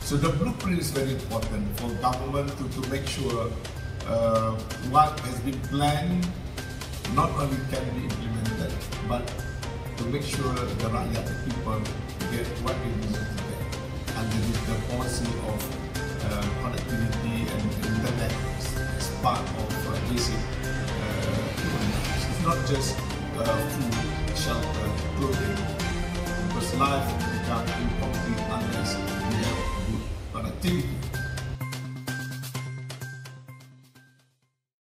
So the blueprint is very important for government to make sure what has been planned not only can be implemented, but to make sure the rakyat, the people, get what they deserve to get. And the policy of connectivity and internet as part of basic human lives. It's not just food, shelter, clothing, because life becomes incomplete unless we have good connectivity.